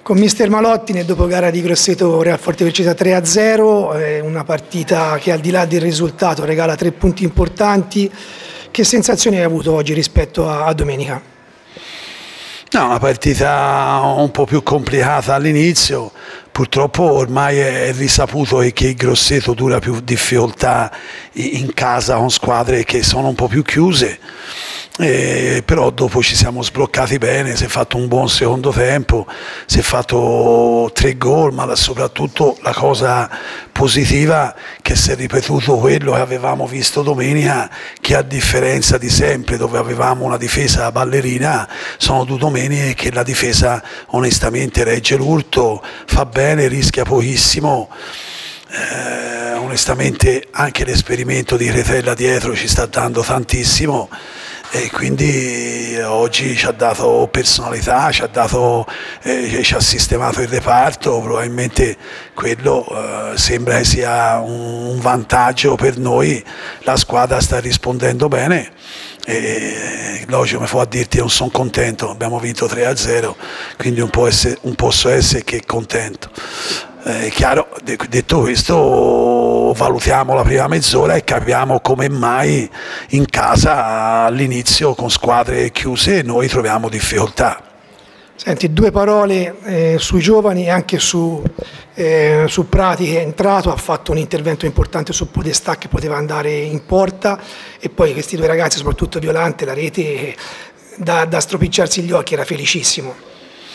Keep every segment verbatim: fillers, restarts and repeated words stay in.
Con mister Malotti nel dopogara di Grosseto Real Forte Perceta tre a zero, è una partita che al di là del risultato regala tre punti importanti. Che sensazioni hai avuto oggi rispetto a, a domenica? No, una partita un po' più complicata all'inizio, purtroppo ormai è risaputo che il Grosseto dura più difficoltà in casa con squadre che sono un po' più chiuse. Eh, però dopo ci siamo sbloccati bene, si è fatto un buon secondo tempo, si è fatto tre gol, ma soprattutto la cosa positiva che si è ripetuto quello che avevamo visto domenica, che a differenza di sempre dove avevamo una difesa ballerina, sono due domeniche che la difesa onestamente regge l'urto, fa bene, rischia pochissimo. Eh, onestamente anche l'esperimento di Cretella dietro ci sta dando tantissimo. E quindi oggi ci ha dato personalità, ci ha, dato, eh, ci ha sistemato il reparto, probabilmente quello eh, sembra che sia un, un vantaggio per noi, la squadra sta rispondendo bene. E, logico, mi fa a dirti non sono contento, abbiamo vinto tre a zero, quindi un po' essere, un posso essere che contento. È chiaro, detto questo, valutiamo la prima mezz'ora e capiamo come mai in casa all'inizio con squadre chiuse noi troviamo difficoltà. Senti, due parole eh, sui giovani e anche su, eh, su Prati, che è entrato, ha fatto un intervento importante su Podestà che poteva andare in porta, e poi questi due ragazzi, soprattutto Violante, la rete da, da stropicciarsi gli occhi, era felicissimo.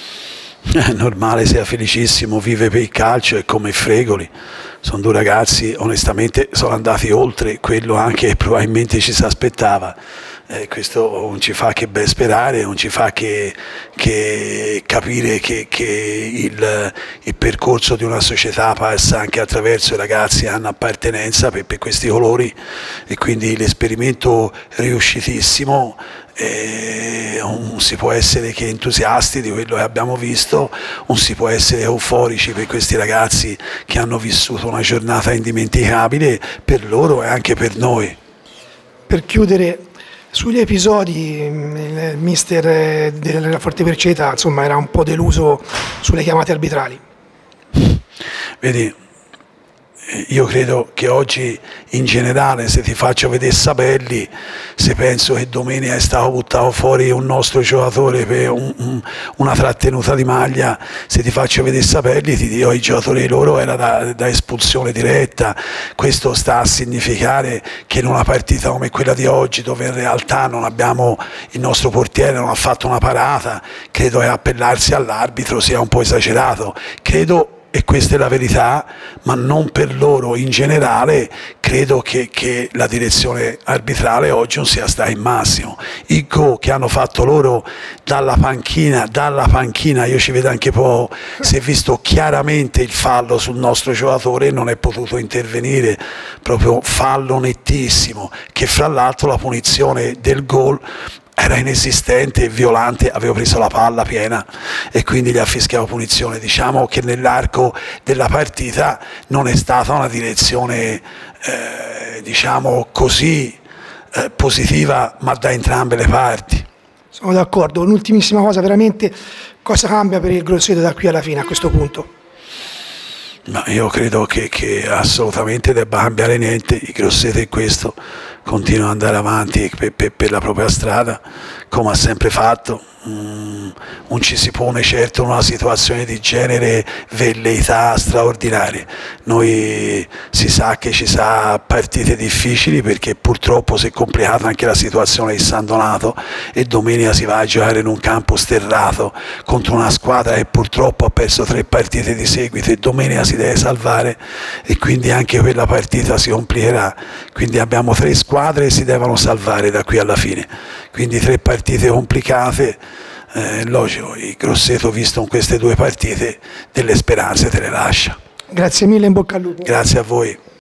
È normale, sia felicissimo, vive per il calcio, è come Fregoli, sono due ragazzi, onestamente sono andati oltre quello anche che probabilmente ci si aspettava. Eh, questo non ci fa che ben sperare, non ci fa che, che capire che, che il, il percorso di una società passa anche attraverso i ragazzi che hanno appartenenza per, per questi colori, e quindi l'esperimento riuscitissimo. Eh, non si può essere che entusiasti di quello che abbiamo visto, non si può essere euforici per questi ragazzi che hanno vissuto una giornata indimenticabile per loro e anche per noi. Per chiudere, sugli episodi, il mister della Forte Perceta insomma era un po' deluso sulle chiamate arbitrali. Vedi, io credo che oggi in generale, se ti faccio vedere Sapelli, se penso che domenica è stato buttato fuori un nostro giocatore per un, un, una trattenuta di maglia, se ti faccio vedere Sapelli ti dico che i giocatori loro era da, da espulsione diretta. Questo sta a significare che in una partita come quella di oggi, dove in realtà non abbiamo, il nostro portiere non ha fatto una parata, credo che appellarsi all'arbitro sia un po' esagerato. Credo, e questa è la verità, ma non per loro in generale, credo che, che la direzione arbitrale oggi non sia stata il massimo. Il gol che hanno fatto loro dalla panchina, dalla panchina, io ci vedo anche po', si è visto chiaramente il fallo sul nostro giocatore e non è potuto intervenire, proprio fallo nettissimo, che fra l'altro la punizione del gol era inesistente e Violante aveva preso la palla piena e quindi gli ha fischiato punizione. Diciamo che nell'arco della partita non è stata una direzione eh, diciamo così eh, positiva, ma da entrambe le parti. Sono d'accordo. Un'ultimissima cosa, veramente, cosa cambia per il Grosseto da qui alla fine a questo punto? Ma io credo che, che assolutamente debba cambiare niente. Il Grosseto è questo, continua ad andare avanti per, per, per la propria strada, come ha sempre fatto. Mm, non ci si pone certo in una situazione di genere velleità straordinarie. Noi si sa che ci sa partite difficili, perché purtroppo si è complicata anche la situazione di San Donato e domenica si va a giocare in un campo sterrato contro una squadra che purtroppo ha perso tre partite di seguito e domenica si deve salvare, e quindi anche quella partita si complicherà. Quindi abbiamo tre squadre che si devono salvare da qui alla fine, quindi tre partite complicate. Eh, logico, il Grosseto, visto in queste due partite, delle speranze te le lascia. Grazie mille, in bocca al lupo. Grazie a voi.